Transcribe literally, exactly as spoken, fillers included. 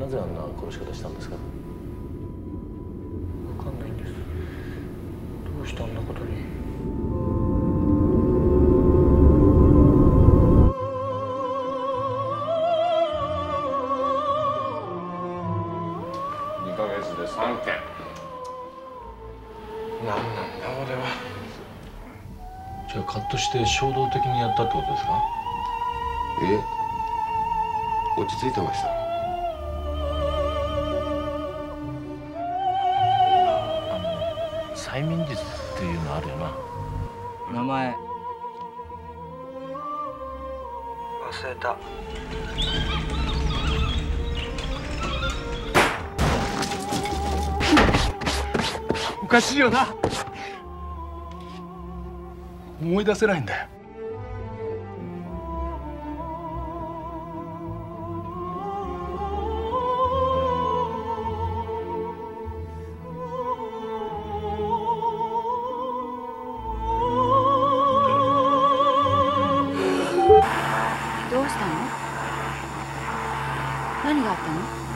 なぜあんな殺し方したんですか？ わかんないんです。どうしてあんなことに。 にかげつでさんけん。 なんなんだ俺は。 じゃあカットして衝動的にやったってことですか？ ええ、落ち着いてました。 あの催眠術っていうのあるよな。 名前忘れた。おかしいよな。思い出せないんだよ。 どうしたの？何があったの？